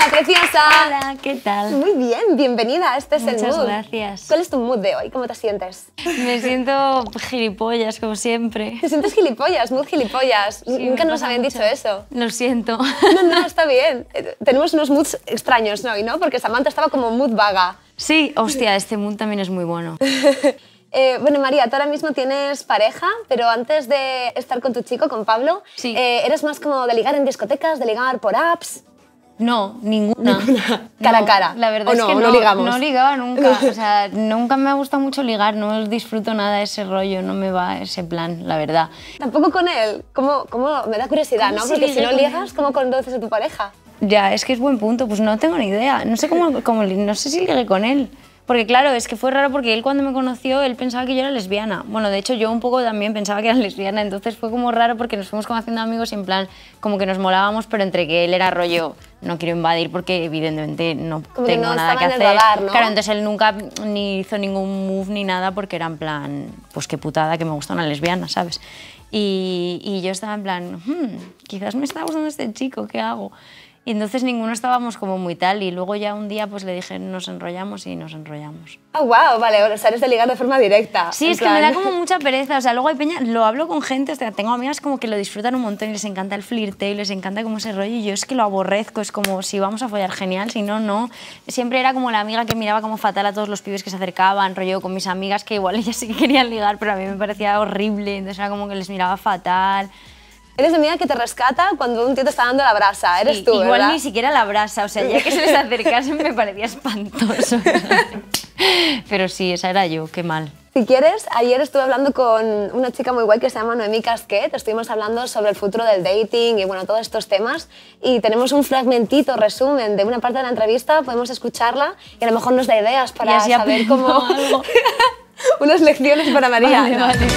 Hola, preciosa. Hola, ¿qué tal? Muy bien, bienvenida. Este es el mood. Muchas gracias. ¿Cuál es tu mood de hoy? ¿Cómo te sientes? Me siento gilipollas, como siempre. ¿Te sientes gilipollas? Mood gilipollas. Sí, Nunca me nos pasa habían mucho. dicho eso. Lo siento. No, está bien. Tenemos unos moods extraños hoy, ¿no? Porque Samantha estaba como mood vaga. Sí, hostia, este mood también es muy bueno. Bueno, María, tú ahora mismo tienes pareja, pero antes de estar con tu chico, con Pablo, Sí. ¿eres más como de ligar en discotecas, de ligar por apps? No, ninguna. Cara a No, cara. La verdad ¿O es no, que no ligamos? no ligaba nunca. O sea, nunca me ha gustado mucho ligar, no disfruto nada de ese rollo, no me va ese plan, la verdad. Tampoco con él. ¿Cómo? Me da curiosidad, ¿Cómo ¿no? si Porque si ligué no con ligas, él? ¿cómo conoces a tu pareja? Ya, es que es buen punto, pues no tengo ni idea. No sé no sé si ligué con él. Porque claro, es que fue raro porque él cuando me conoció, él pensaba que yo era lesbiana. Bueno, de hecho yo un poco también pensaba que era lesbiana, entonces fue como raro porque nos fuimos como haciendo amigos y en plan, como que nos molábamos, pero entre que él era rollo, no quiero invadir porque evidentemente no Como que tengo no nada estaba que en el hacer. radar, ¿no? Claro, entonces él nunca ni hizo ningún move ni nada porque era en plan, pues qué putada que me gusta una lesbiana, ¿sabes? Y yo estaba en plan, quizás me está gustando este chico, ¿qué hago? Y entonces ninguno estábamos como muy tal y luego ya un día pues le dije nos enrollamos y nos enrollamos. Ah, wow, vale, o sea, eres de ligar de forma directa. Sí, en es que me plan. da como mucha pereza, o sea, luego hay peña, lo hablo con gente, o sea, tengo amigas como que lo disfrutan un montón y les encanta el flirteo y les encanta como ese rollo y yo es que lo aborrezco, es como si vamos a follar genial, si no, no. Siempre era como la amiga que miraba como fatal a todos los pibes que se acercaban, rollo con mis amigas que igual ellas sí que querían ligar, pero a mí me parecía horrible, entonces era como que les miraba fatal. Eres de amiga que te rescata cuando un tío te está dando la brasa, eres Sí, tú, igual ¿verdad? ni siquiera la brasa, o sea, ya que se les acercasen me parecía espantoso. Pero sí, esa era yo, qué mal. Si quieres, ayer estuve hablando con una chica muy guay que se llama Noemí Casquet, estuvimos hablando sobre el futuro del dating y bueno, todos estos temas y tenemos un fragmentito, resumen de una parte de la entrevista, podemos escucharla y a lo mejor nos da ideas para Y así saber aprendo cómo... algo. Unas lecciones para María. Vale, No. vale.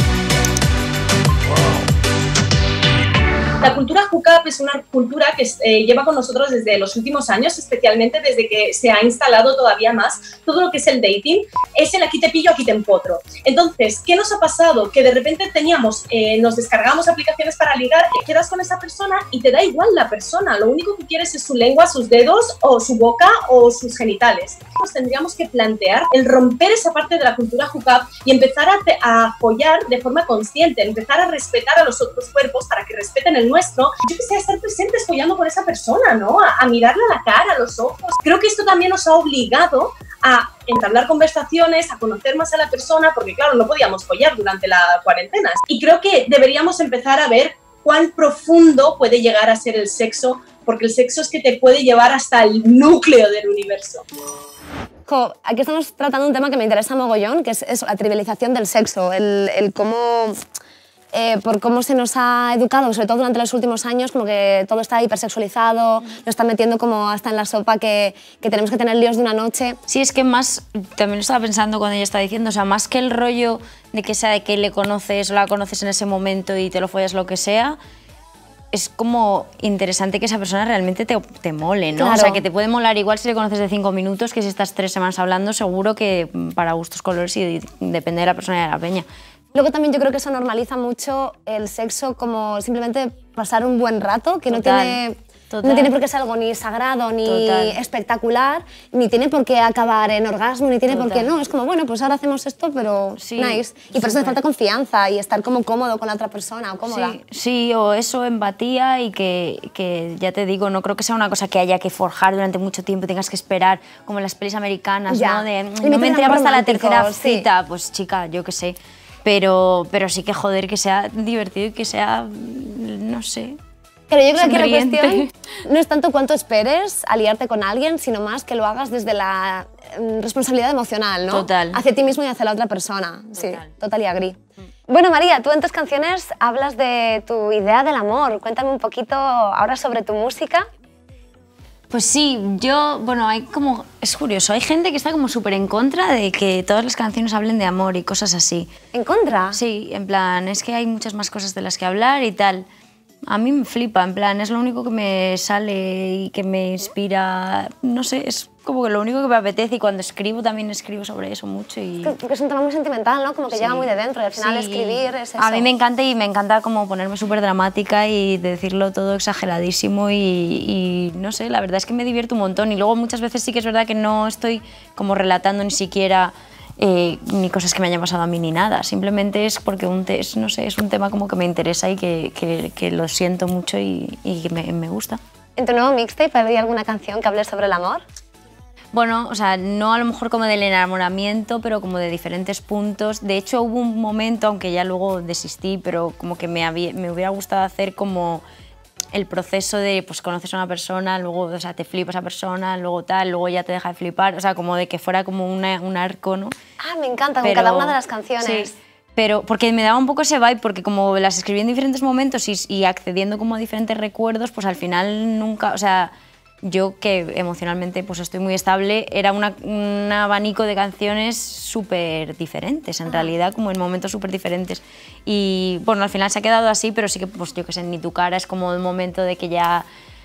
La cultura hookup es una cultura que lleva con nosotros desde los últimos años, especialmente desde que se ha instalado todavía más todo lo que es el dating, es el aquí te pillo, aquí te empotro. Entonces, ¿qué nos ha pasado? Que de repente nos descargamos aplicaciones para ligar, quedas con esa persona y te da igual la persona, lo único que quieres es su lengua, sus dedos o su boca o sus genitales. Nos tendríamos que plantear el romper esa parte de la cultura hookup y empezar a follar de forma consciente, empezar a respetar a los otros cuerpos para que respeten el nuestro. Yo que sé, a estar presentes follando con esa persona, ¿no? A mirarle a la cara, a los ojos. Creo que esto también nos ha obligado a entablar conversaciones, a conocer más a la persona, porque claro, no podíamos follar durante la cuarentena. Y creo que deberíamos empezar a ver cuán profundo puede llegar a ser el sexo, porque el sexo es que te puede llevar hasta el núcleo del universo. Jo, aquí estamos tratando un tema que me interesa mogollón, que es eso, la trivialización del sexo, el cómo... por cómo se nos ha educado, sobre todo durante los últimos años, como que todo está hipersexualizado, lo están metiendo como hasta en la sopa que tenemos que tener líos de una noche. Sí, es que más, también lo estaba pensando cuando ella estaba diciendo, o sea, más que el rollo de que sea de que le conoces o la conoces en ese momento y te lo follas lo que sea, es como interesante que esa persona realmente te mole, ¿no? Claro. O sea, que te puede molar igual si le conoces de 5 minutos que si estás 3 semanas hablando, seguro que para gustos colores y depende de la persona y de la peña. Luego también yo creo que eso normaliza mucho el sexo como simplemente pasar un buen rato, que Total. no tiene por qué ser algo ni sagrado, ni Total. espectacular, ni tiene por qué acabar en orgasmo, ni tiene por qué... Total. No, es como, bueno, pues ahora hacemos esto, pero Sí, nice. Y por eso hace súper. falta confianza y estar como cómodo con la otra persona o cómoda. Sí, sí, o eso, empatía y que ya te digo, no creo que sea una cosa que haya que forjar durante mucho tiempo, tengas que esperar como en las pelis americanas, Ya. ¿no? De, Y no meter me enteraba amor hasta la romántico, tercera sí. cita, pues chica, yo qué sé. Pero sí que joder, que sea divertido y que sea, no sé. Pero yo creo que aquí la Sonriente. cuestión no es tanto cuánto esperes a liarte con alguien, sino más que lo hagas desde la responsabilidad emocional, ¿no? Total. Hacia ti mismo y hacia la otra persona. Sí, Total. total y agree. Bueno, María, tú en tus canciones hablas de tu idea del amor. Cuéntame un poquito ahora sobre tu música. Pues sí, bueno, es curioso, hay gente que está como súper en contra de que todas las canciones hablen de amor y cosas así. ¿En contra? Sí, en plan, es que hay muchas más cosas de las que hablar y tal. A mí me flipa, en plan, es lo único que me sale y que me inspira, no sé, es como que lo único que me apetece, y cuando escribo también escribo sobre eso mucho. Porque es un tema muy sentimental, ¿no? Como que llega muy de dentro y al final Sí. escribir es eso. A mí me encanta, y me encanta como ponerme súper dramática y decirlo todo exageradísimo y no sé, la verdad es que me divierto un montón, y luego muchas veces sí que es verdad que no estoy como relatando ni siquiera ni cosas que me hayan pasado a mí ni nada, simplemente es porque no sé, es un tema como que me interesa y que lo siento mucho y que me gusta. ¿En tu nuevo mixtape habría alguna canción que hable sobre el amor? Bueno, o sea, no a lo mejor como del enamoramiento, pero como de diferentes puntos. De hecho, hubo un momento, aunque ya luego desistí, pero como que me hubiera gustado hacer como el proceso de, pues conoces a una persona, luego, o sea, te flipa esa persona, luego tal, luego ya te deja de flipar, o sea, como de que fuera como un arco, ¿no? Ah, me encanta, con cada una de las canciones. Sí, pero porque me daba un poco ese vibe, porque como las escribí en diferentes momentos y accediendo como a diferentes recuerdos, pues al final nunca, o sea, yo que emocionalmente pues estoy muy estable, era un abanico de canciones súper diferentes, en realidad, como en momentos súper diferentes. Y bueno, al final se ha quedado así, pero sí que, pues yo que sé, Ni tu cara es como el momento de que ya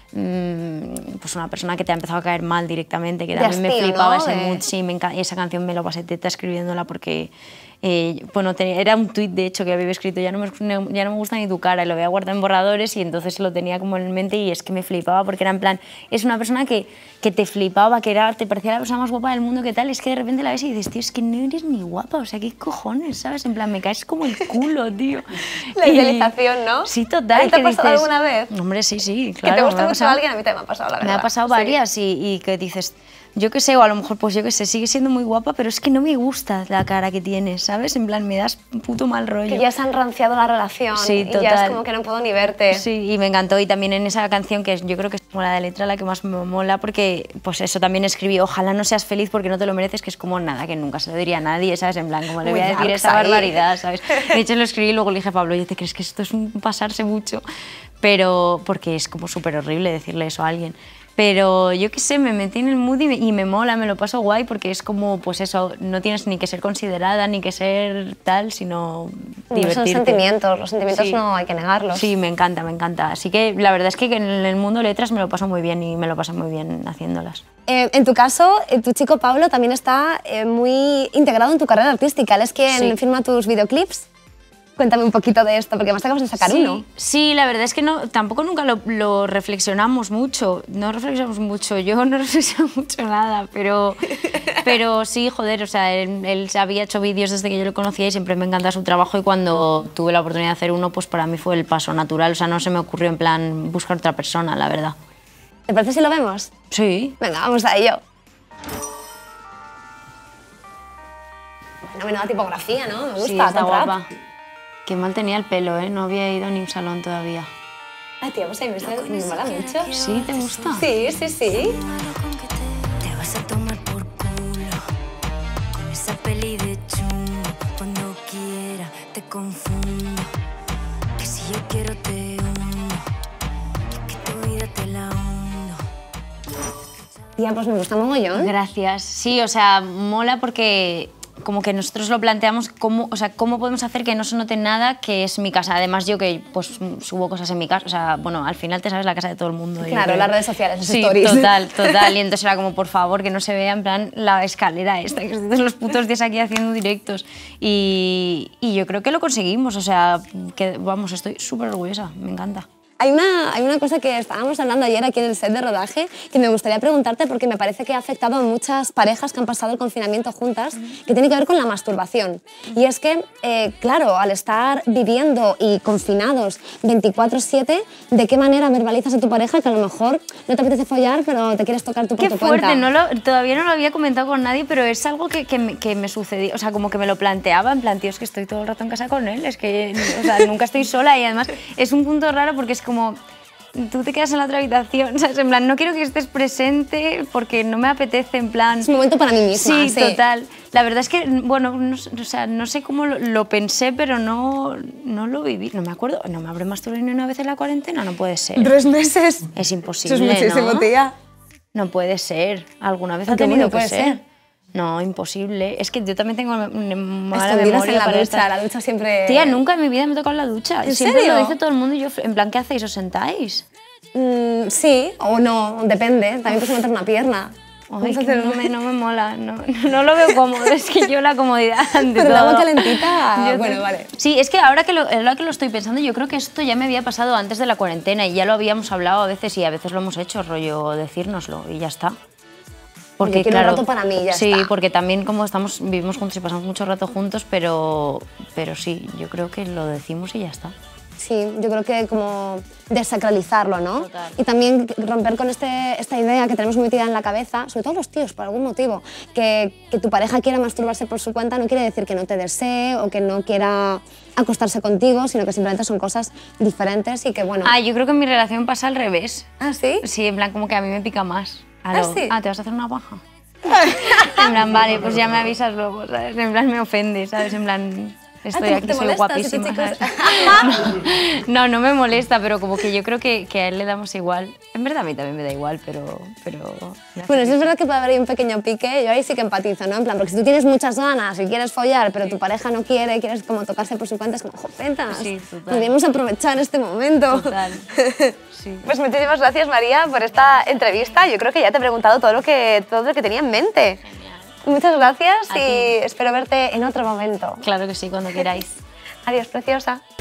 pues una persona que te ha empezado a caer mal directamente, que también me flipaba, ¿no? Ese mood, sí, esa canción me lo pasé teta escribiéndola porque bueno, era un tuit de hecho que había escrito, ya no me gusta ni tu cara, y lo había guardado en borradores, y entonces lo tenía como en mente, y es que me flipaba porque era en plan, es una persona que te flipaba, te parecía la persona más guapa del mundo, que tal, es que de repente la ves y dices, tío, es que no eres ni guapa, o sea, ¿qué cojones, sabes? En plan, me caes como el culo, tío. La idealización, ¿no? Sí, total. ¿Te ha pasado alguna vez? Hombre, sí, claro. Que te gusta mucho a alguien, a mí también me ha pasado, la verdad. Me ha pasado varias, y que dices, yo qué sé, o a lo mejor, pues yo qué sé, sigue siendo muy guapa, pero es que no me gusta la cara que tienes, ¿sabes? En plan, me das puto mal rollo. Que ya se han ranciado la relación, sí, y ya es como que no puedo ni verte. Sí, y me encantó, y también en esa canción, que yo creo que es como la de letra la que más me mola, porque pues eso también escribí, ojalá no seas feliz porque no te lo mereces, que es como nada, que nunca se lo diría a nadie, ¿sabes? En plan, como le voy a decir esa barbaridad, ¿sabes? De hecho lo escribí y luego le dije a Pablo, oye, ¿te crees que esto es un pasarse mucho? Pero porque es como súper horrible decirle eso a alguien. Pero yo qué sé, me metí en el mood y me mola, me lo paso guay, porque es como, pues eso, no tienes ni que ser considerada, ni que ser tal, sino divertirte. Son sentimientos, los sentimientos sí. No hay que negarlos. Sí, me encanta, me encanta. Así que la verdad es que en el mundo letras me lo paso muy bien, y me lo paso muy bien haciéndolas. En tu caso, tu chico Pablo también está muy integrado en tu carrera artística. Él es quien firma tus videoclips. Cuéntame un poquito de esto, porque más acabas de sacar uno. Sí, la verdad es que tampoco nunca lo reflexionamos mucho. No reflexionamos mucho, yo no reflexiono mucho nada, pero sí, joder, o sea, él había hecho vídeos desde que yo lo conocía y siempre me encanta su trabajo, y cuando tuve la oportunidad de hacer uno, pues para mí fue el paso natural, o sea, no se me ocurrió en plan buscar otra persona, la verdad. ¿Te parece si lo vemos? Sí. Venga, vamos a ello. Una menuda tipografía, ¿no? Me gusta. Sí, está guapa. Qué mal tenía el pelo, ¿eh? No había ido ni a un salón todavía. Ay, tío, pues a mí me mola mucho. ¿Sí? ¿Te gusta? Sí, sí, sí. Te vas a tomar por culo con esa peli de chungo. Cuando quiera te confundo, que si yo quiero te hundo, y que tu vida te la hundo. Tía, pues me gusta mogollón. Gracias. Sí, o sea, mola porque como que nosotros lo planteamos cómo podemos hacer que no se note nada que es mi casa. Además, yo que pues subo cosas en mi casa, o sea, bueno, al final te sabes la casa de todo el mundo. Claro, las redes sociales, las sí, stories. Total. Y entonces era como, por favor, que no se vea en plan la escalera esta, que estoy los putos días aquí haciendo directos. Y yo creo que lo conseguimos, o sea, que vamos, estoy súper orgullosa, me encanta. Hay una cosa que estábamos hablando ayer aquí en el set de rodaje que me gustaría preguntarte, porque me parece que ha afectado a muchas parejas que han pasado el confinamiento juntas, que tiene que ver con la masturbación. Y es que, claro, al estar viviendo y confinados 24/7, ¿de qué manera verbalizas a tu pareja que a lo mejor no te apetece follar, pero te quieres tocar tu por tu cuenta? Qué fuerte, todavía no lo había comentado con nadie, pero es algo que me sucedió, o sea, como que me lo planteaba, en plan, tío, es que estoy todo el rato en casa con él, es que, o sea, nunca estoy sola, y además es un punto raro porque es como tú te quedas en la otra habitación, ¿sabes? En plan, no quiero que estés presente porque no me apetece, en plan... Es un momento para mí misma. Sí, total. La verdad es que, bueno, o sea, no sé cómo lo pensé, pero no lo viví. No me acuerdo, no me habré masturbado ni una vez en la cuarentena, no puede ser. 3 meses. Es imposible, eso es muchísimo, ¿no? Tía. No puede ser. Alguna vez ha tenido que ser. No, imposible. Es que yo también tengo mala memoria en la para ducha, la ducha siempre... Tía, nunca en mi vida me he tocado en la ducha. ¿En Siempre serio? lo dice todo el mundo y yo, en plan, ¿qué hacéis? ¿Os sentáis? Sí, o no, depende. También puedes meter una pierna. Ay, que no me mola, no lo veo cómodo, es que yo la comodidad ante Pero todo. el agua calentita, Yo bueno, vale. Sí, es que ahora que lo estoy pensando, yo creo que esto ya me había pasado antes de la cuarentena y ya lo habíamos hablado a veces y a veces lo hemos hecho, rollo decírnoslo y ya está. Porque quiero un rato para mí, ya sí, está. porque también como vivimos juntos y pasamos mucho rato juntos, pero sí, yo creo que lo decimos y ya está. Sí, yo creo que como desacralizarlo, ¿no? Total. Y también romper con esta idea que tenemos muy metida en la cabeza, sobre todo los tíos, por algún motivo, que tu pareja quiera masturbarse por su cuenta no quiere decir que no te desee o que no quiera acostarse contigo, sino que simplemente son cosas diferentes y que, bueno... Yo creo que en mi relación pasa al revés. ¿Ah, sí? Sí, en plan como que a mí me pica más. ¿Sí? ¿Te vas a hacer una paja? En plan, vale, pues ya me avisas luego, ¿sabes? En plan, me ofende, ¿sabes? En plan... Estoy aquí, ¿te soy molesta guapísima. si te chicos- ¿sabes? No me molesta, pero como que yo creo que a él le damos igual. En verdad a mí también me da igual, pero Bueno, sí es verdad que puede haber ahí un pequeño pique, yo ahí sí que empatizo, ¿no? En plan, porque si tú tienes muchas ganas y quieres follar, pero tu pareja no quiere, quieres como tocarse por su cuenta, es como, jopetas, Sí, total. podríamos aprovechar este momento. Total. Sí. Pues muchísimas gracias, María, por esta entrevista. Yo creo que ya te he preguntado todo lo que tenía en mente. Muchas gracias A y ti. espero verte en otro momento. Claro que sí, cuando queráis. Adiós, preciosa.